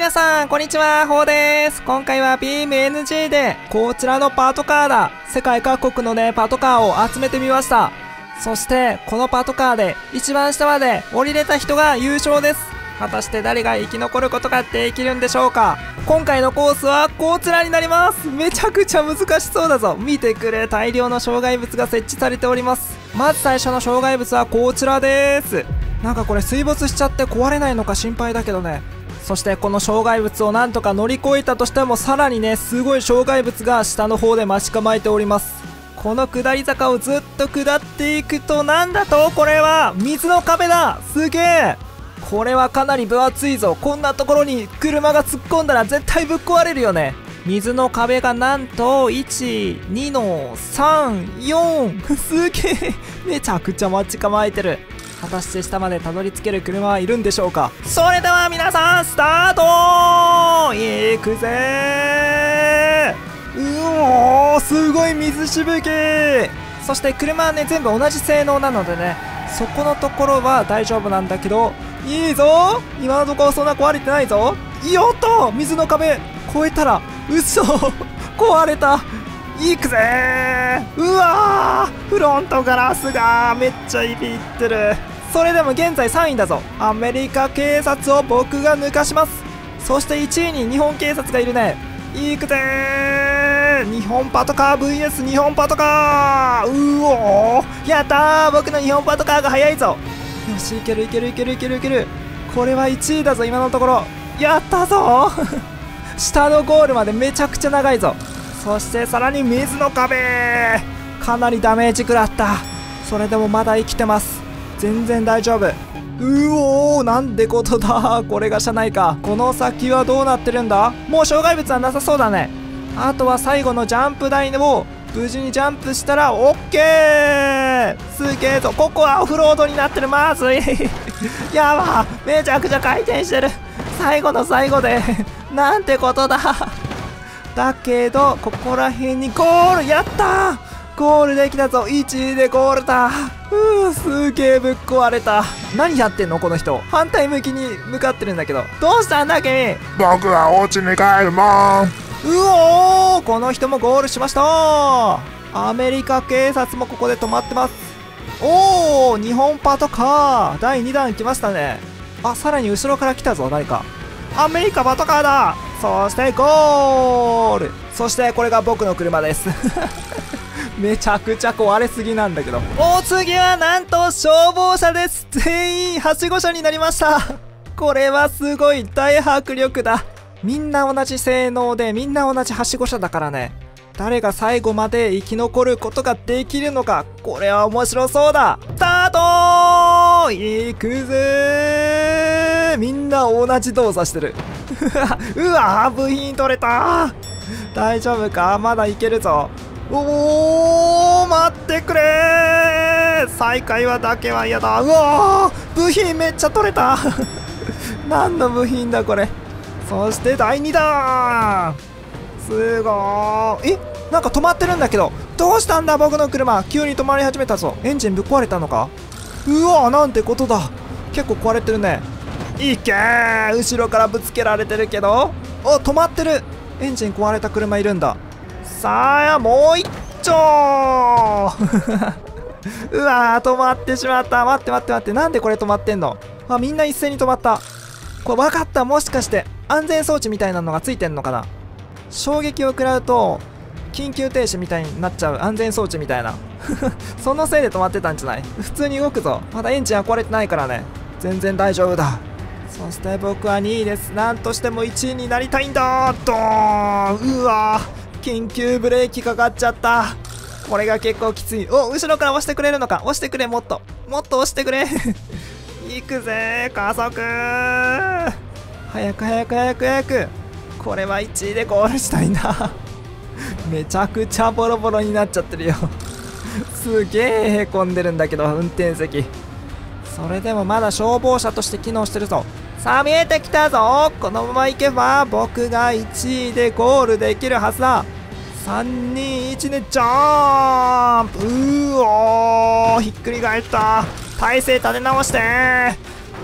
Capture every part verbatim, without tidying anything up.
皆さん、こんにちは、ほうです。今回は ビームエヌジー で、こちらのパトカーだ。世界各国のね、パトカーを集めてみました。そして、このパトカーで、一番下まで降りれた人が優勝です。果たして誰が生き残ることができるんでしょうか。今回のコースはこちらになります。めちゃくちゃ難しそうだぞ。見てくれ、大量の障害物が設置されております。まず最初の障害物はこちらです。なんかこれ水没しちゃって壊れないのか心配だけどね。そしてこの障害物をなんとか乗り越えたとしても、さらにね、すごい障害物が下の方で待ち構えております。この下り坂をずっと下っていくと、なんだとこれは水の壁だ。すげえ。これはかなり分厚いぞ。こんなところに車が突っ込んだら絶対ぶっ壊れるよね。水の壁がなんといち、にのさん、よん。すげえ。めちゃくちゃ待ち構えてる。果たして下までたどり着ける車はいるんでしょうか。それでは皆さんスタートー。いくぜー。うおー、すごい水しぶき。そして車はね、全部同じ性能なのでね、そこのところは大丈夫なんだけど、いいぞ。今のところそんな壊れてないぞ。よっと、水の壁越えたら、うそ壊れた。いくぜー。うわー、フロントガラスがめっちゃいびってる。それでも現在さんいだぞ。アメリカ警察を僕が抜かします。そしていちいに日本警察がいるね。いくぜー。日本パトカー ブイエス 日本パトカー。うおー、やったー。僕の日本パトカーが速いぞ。よし、いけるいけるいけるいけるいける。これはいちいだぞ今のところ。やったぞ下のゴールまでめちゃくちゃ長いぞ。そしてさらに水の壁、かなりダメージ食らった。それでもまだ生きてます。全然大丈夫。うおー、なんてことだ。これが車内か。この先はどうなってるんだ。もう障害物はなさそうだね。あとは最後のジャンプ台を無事にジャンプしたらオッケー。すげえぞ。ここはオフロードになってる。まずいやば、めちゃくちゃ回転してる。最後の最後でなんてことだ。だけどここら辺にゴール。やったー、ゴールできたぞ。いちいでゴールだ。うー、すげえぶっ壊れた。何やってんのこの人。反対向きに向かってるんだけど。どうしたんだ君。 僕はお家に帰るもん。 うおー、この人もゴールしました。アメリカ警察もここで止まってます。おお、日本パトカーだいにだん来ましたね。あ、さらに後ろから来たぞ誰か。アメリカパトカーだ。そしてゴール。そしてこれが僕の車ですめちゃくちゃ壊れすぎなんだけど。お次はなんと消防車です。全員はしご車になりましたこれはすごい大迫力だ。みんな同じ性能でみんな同じはしご車だからね。誰が最後まで生き残ることができるのか、これは面白そうだ。スタートー。いくぜー。みんな同じ動作してるうわー、部品取れた。大丈夫か、まだいけるぞ。おー、待ってくれー。再開はだけは嫌だ。うわー、部品めっちゃ取れた何の部品だこれ。そしてだいにだん。すごーい。え、なんか止まってるんだけど。どうしたんだ僕の車。急に止まり始めたぞ。エンジンぶっ壊れたのか。うわー、なんてことだ。結構壊れてるね。いけー。後ろからぶつけられてるけど。お、止まってる。エンジン壊れた車いるんだ。さあもう一丁うわー、止まってしまった。待って待って待って、なんでこれ止まってんの。あ、みんな一斉に止まった。これ分かった。もしかして安全装置みたいなのがついてんのかな。衝撃を食らうと緊急停止みたいになっちゃう安全装置みたいなそのせいで止まってたんじゃない。普通に動くぞ。まだエンジンは壊れてないからね、全然大丈夫だ。そして僕はにいです。なんとしてもいちいになりたいんだ。ドーン。うわー、緊急ブレーキかかっちゃった。これが結構きつい。お、後ろから押してくれるのか。押してくれ、もっともっと押してくれいくぜー、加速ー。早く早く早く早く。これはいちいでゴールしたいなめちゃくちゃボロボロになっちゃってるよすげえへこんでるんだけど運転席。それでもまだ消防車として機能してるぞ。さあ見えてきたぞ。このまま行けば僕がいちいでゴールできるはずだ。さんにいちでジャンプ。うーおー、ひっくり返った。体勢立て直していっ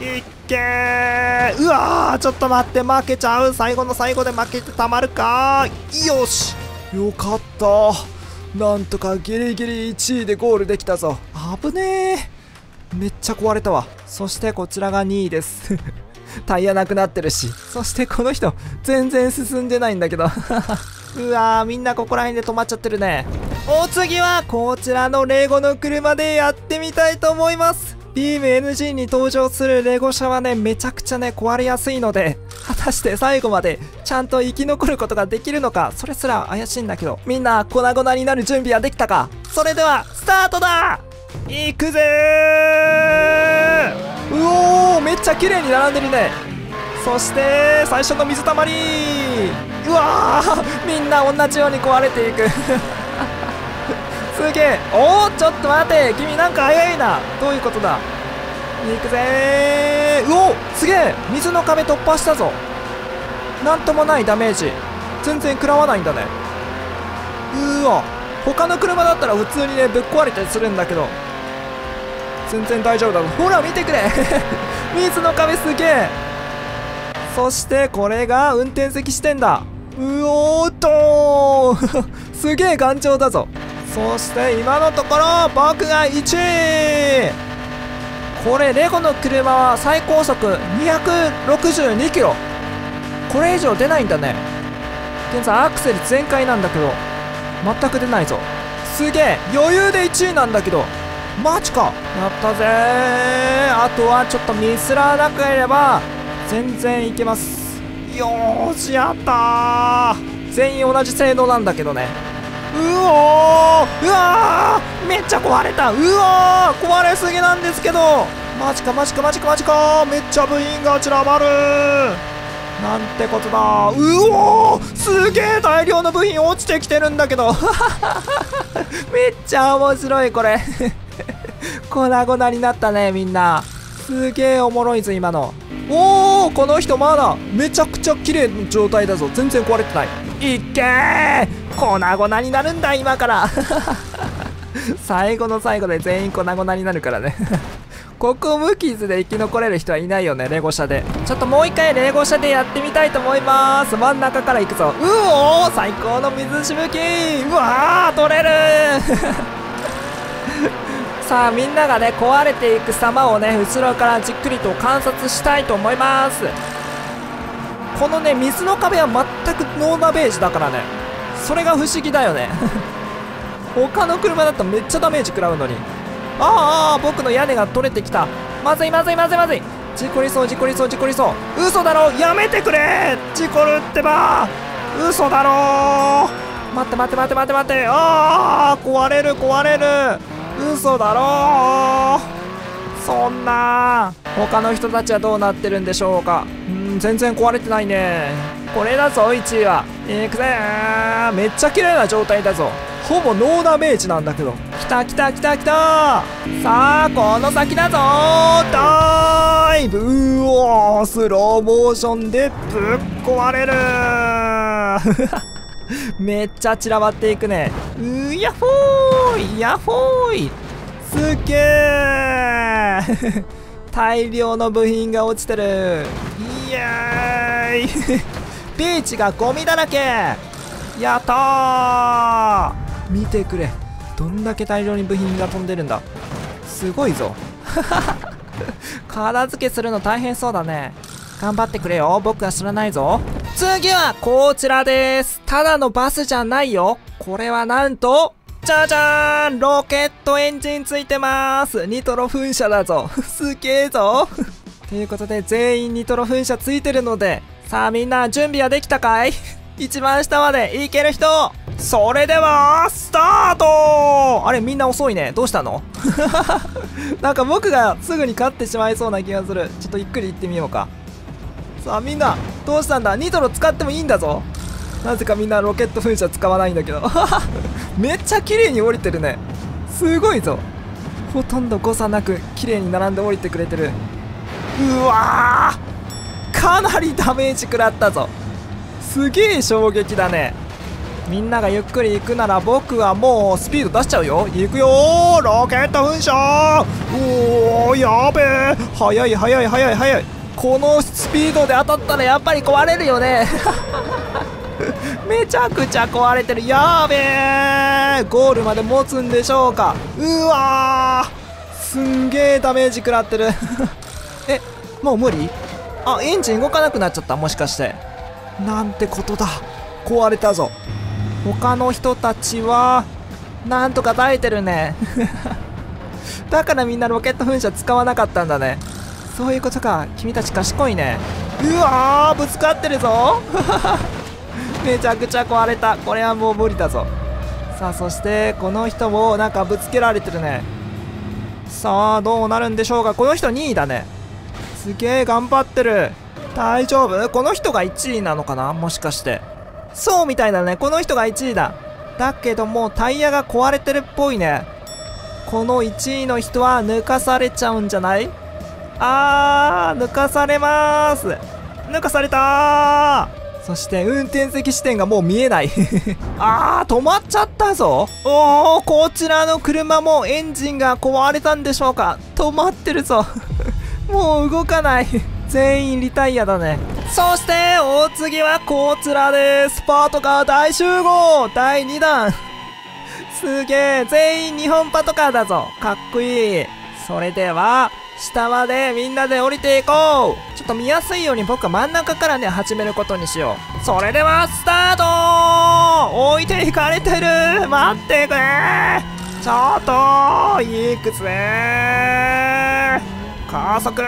けー。うわー、ちょっと待って、負けちゃう。最後の最後で負けてたまるか。よし、よかった。なんとかギリギリいちいでゴールできたぞ。危ねー、めっちゃ壊れたわ。そしてこちらがにいですタイヤなくなってるし。そしてこの人全然進んでないんだけどうわー、みんなここら辺で止まっちゃってるね。お次はこちらのレゴの車でやってみたいと思います。ビーム エヌジー に登場するレゴ車はね、めちゃくちゃね壊れやすいので、果たして最後までちゃんと生き残ることができるのか、それすら怪しいんだけど。みんな粉々になる準備はできたか。それではスタートだ。いくぜー。うおー、めっちゃ綺麗に並んでるね。そして最初の水たまり。うわー、みんな同じように壊れていくすげえ。おー、ちょっと待て、君なんか早いな。どういうことだ。いくぜー。うお、すげえ、水の壁突破したぞ。なんともないダメージ、全然食らわないんだね。うわ、他の車だったら普通にねぶっ壊れたりするんだけど、全然大丈夫だぞ。ほら見てくれ水の壁すげえ。そしてこれが運転席視点だ。うおーっとすげえ頑丈だぞ。そして今のところ僕がいちい。これレゴの車は最高速にひゃくろくじゅうにキロ、これ以上出ないんだね。現在アクセル全開なんだけど全く出ないぞ。すげえ、余裕でいちいなんだけど、マジか。やったぜー。あとはちょっとミスらなければ全然いけます。よーし、やったー。全員同じ性能なんだけどね。うおー、うわー、めっちゃ壊れた。うわー、壊れすぎなんですけど。マジかマジかマジかマジか。めっちゃ部品が散らばる。なんてことだ。うおー、すげえ大量の部品落ちてきてるんだけどめっちゃ面白いこれ粉々になったね、みんな。すげえおもろいぞ今の。おお、この人まだめちゃくちゃ綺麗な状態だぞ。全然壊れてない。いっけー、粉々になるんだ今から最後の最後で全員粉々になるからねここ無傷で生き残れる人はいないよね、レゴ車で。ちょっともう一回レゴ車でやってみたいと思います。真ん中から行くぞ。うおー、最高の水しぶき。うわー、取れるさあみんながね壊れていく様をね後ろからじっくりと観察したいと思います。このね水の壁は全くノーダメージだからね、それが不思議だよね他の車だとめっちゃダメージ食らうのに。あーあー、僕の屋根が取れてきた。まずいまずいまずいまずい。事故りそう事故りそう事故りそう。嘘だろ、やめてくれ。事故るってば、嘘だろ。待って待って待って待って待って。ああ、壊れる壊れる。嘘だろ。そんな。他の人たちはどうなってるんでしょうか。うん、全然壊れてないね。これだぞいちいは。いくぜー。めっちゃ綺麗な状態だぞ。ほぼノーダメージなんだけど。きたきたきたきた。さあこの先だぞー。ダイブ。うおー、スローモーションでぶっ壊れるーめっちゃ散らばっていくね。うやっほーいやっほーい。すっげー大量の部品が落ちてる。イエーイビーチがゴミだらけ。やったー。見てくれ、どんだけ大量に部品が飛んでるんだ。すごいぞ片付けするの大変そうだね。頑張ってくれよ、僕は知らないぞ。次はこちらです。ただのバスじゃないよ。これはなんとじゃじゃーん、ロケットエンジンついてます。ニトロ噴射だぞすげえぞということで全員ニトロ噴射ついてるので、さあみんな準備はできたかい一番下まで行ける人。それではスタート。あれみんな遅いね、どうしたのなんか僕がすぐに勝ってしまいそうな気がする。ちょっとゆっくり行ってみようか。さあみんなどうしたんだ。ニトロ使ってもいいんだぞ。なぜかみんなロケット噴射使わないんだけどめっちゃ綺麗に降りてるね。すごいぞ。ほとんど誤差なく綺麗に並んで降りてくれてる。うわー、かなりダメージ食らったぞ。すげえ衝撃だね。みんながゆっくり行くなら僕はもうスピード出しちゃうよ。行くよー、ロケット噴射。おー、やべえ、速い速い速い速い。 このスピードで当たったらやっぱり壊れるよねめちゃくちゃ壊れてる。やーべえ、ゴールまで持つんでしょうか。うわー、すんげーダメージ食らってるえ、もう無理？あ、エンジン動かなくなっちゃった。もしかしてなんてことだ。壊れたぞ。他の人たちはなんとか耐えてるねだからみんなロケット噴射使わなかったんだね。そういうことか。君たち賢いね。うわー、ぶつかってるぞめちゃくちゃ壊れた。これはもう無理だぞ。さあ、そしてこの人もなんかぶつけられてるね。さあ、どうなるんでしょうか。この人にいだね。すげえ頑張ってる。大丈夫？この人がいちいなのかな、もしかして。そうみたいだね。この人がいちいだ。だけどもタイヤが壊れてるっぽいね。このいちいの人は抜かされちゃうんじゃない？あー、抜かされまーす。抜かされたー。そして運転席視点がもう見えないあー、止まっちゃったぞ。おー、こちらの車もエンジンが壊れたんでしょうか。止まってるぞもう動かない全員リタイアだね。そしてお次はこちらです。パトカー大集合だいにだんすげえ、全員日本パトカーだぞ。かっこいい。それでは下までみんなで降りていこう。ちょっと見やすいように僕は真ん中からね始めることにしよう。それではスタート。置いていかれてる。待ってくれ。ちょっと行くぜ。加速。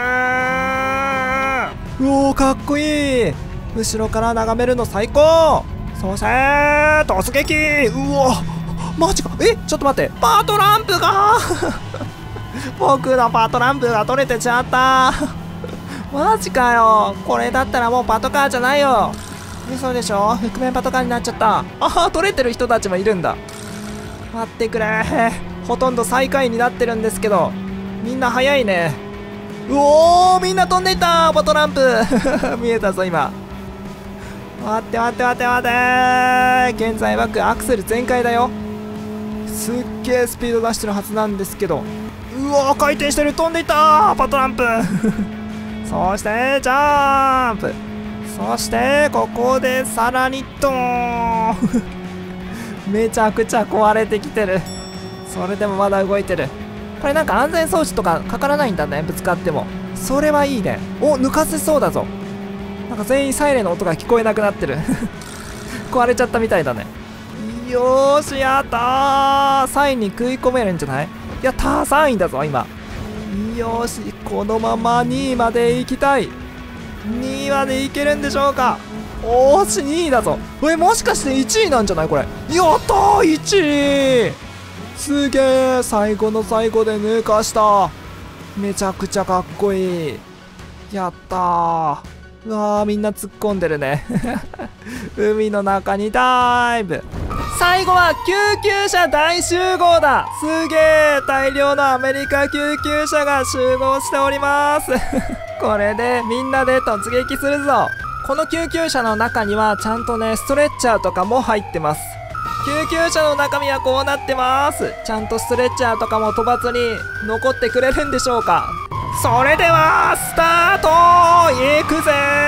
うおー、かっこいい。後ろから眺めるの最高。そして突撃。うお、マジか。え、ちょっと待って、パトランプが僕のパトランプが取れてちゃったマジかよ。これだったらもうパトカーじゃないよ。嘘でしょ。覆面パトカーになっちゃった。ああ、取れてる人たちもいるんだ。待ってくれ。ほとんど最下位になってるんですけど、みんな早いね。うおー、みんな飛んでいった。パトランプ見えたぞ今。待って待って待って待って。現在僕アクセル全開だよ。すっげえスピード出してるはずなんですけど、うわー、回転してる。飛んでいったパトランプそしてジャンプ。そしてここでさらにドーンめちゃくちゃ壊れてきてる。それでもまだ動いてる。これなんか安全装置とかかからないんだね、ぶつかっても。それはいいね。お、抜かせそうだぞ。なんか全員サイレンの音が聞こえなくなってる壊れちゃったみたいだね。よーし、やったー。さんいに食い込めるんじゃない？やったー、さんいだぞ今。よーし、このままにいまで行きたい。にいまで行けるんでしょうか。おーし、にいだぞ。え、もしかしていちいなんじゃないこれ。やったー、いちい。すげえ、最後の最後で抜かした。めちゃくちゃかっこいい。やったー。うわー、みんな突っ込んでるね海の中にダイブ。最後は救急車大集合だ。すげえ、大量のアメリカ救急車が集合しておりますこれでみんなで突撃するぞ。この救急車の中にはちゃんとねストレッチャーとかも入ってます。救急車の中身はこうなってます。ちゃんとストレッチャーとかも飛ばずに残ってくれるんでしょうか。それではスタート。行くぜ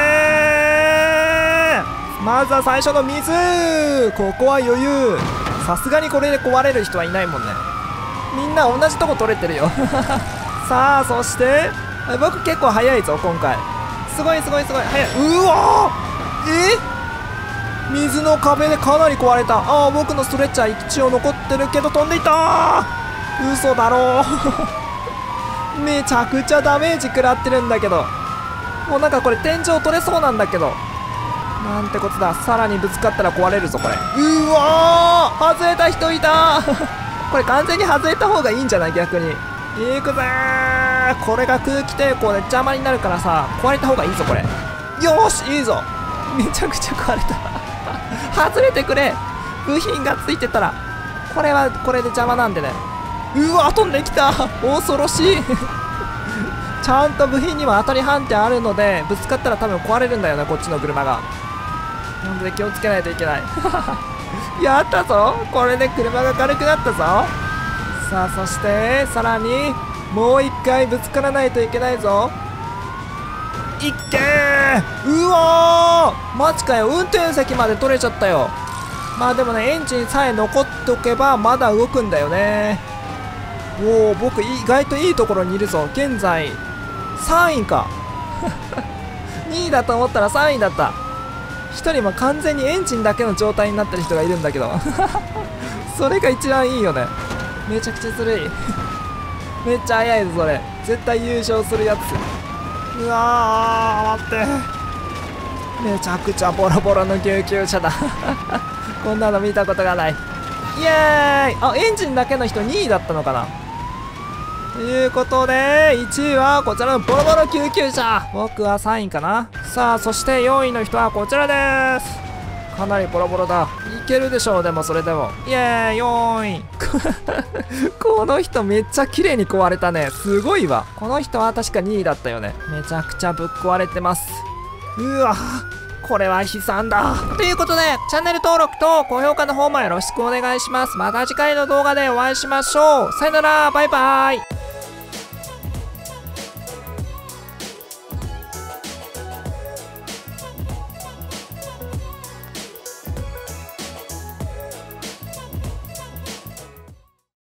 ー。まずは最初の水。ここは余裕。さすがにこれで壊れる人はいないもんね。みんな同じとこ取れてるよさあ、そして僕結構早いぞ今回。すごいすごいすごい早い。うわー、え水の壁でかなり壊れた。ああ、僕のストレッチャー一応残ってるけど飛んでいったー。嘘だろめちゃくちゃダメージ食らってるんだけど、もうなんかこれ天井取れそうなんだけど、なんてことだ。さらにぶつかったら壊れるぞこれ。うわー、外れた人いたこれ完全に外れた方がいいんじゃない逆に。いくぜー。これが空気抵抗で邪魔になるからさ、壊れた方がいいぞこれ。よーし、いいぞ。めちゃくちゃ壊れた外れてくれ。部品がついてたらこれはこれで邪魔なんでね。うわ、飛んできた。恐ろしいちゃんと部品には当たり判定あるので、ぶつかったら多分壊れるんだよねこっちの車が。なので気をつけないといけないやったぞ。これで車が軽くなったぞ。さあ、そしてさらにもう一回ぶつからないといけないぞ。 いっけー。うわー、マジかよ。運転席まで取れちゃったよ。まあでもね、エンジンさえ残っておけばまだ動くんだよね。おお、僕意外といいところにいるぞ。現在さんいかにいだと思ったらさんいだった。ひとりも完全にエンジンだけの状態になってる人がいるんだけどそれが一番いいよね。めちゃくちゃずるいめっちゃ速いぞそれ。絶対優勝するやつ。うわー、待って、めちゃくちゃボロボロの救急車だこんなの見たことがない。イエーイ。あ、エンジンだけの人にいだったのかな。ということでいちいはこちらのボロボロ救急車。僕はさんいかな。さあ、そしてよんいの人はこちらです。かなりボロボロだ。いけるでしょう。でもそれでもイエーイ。よんいこの人めっちゃ綺麗に壊れたね。すごいわ。この人は確かにいだったよね。めちゃくちゃぶっ壊れてます。うわ、これは悲惨だ。ということでチャンネル登録と高評価の方もよろしくお願いします。また次回の動画でお会いしましょう。さよなら、バイバイ。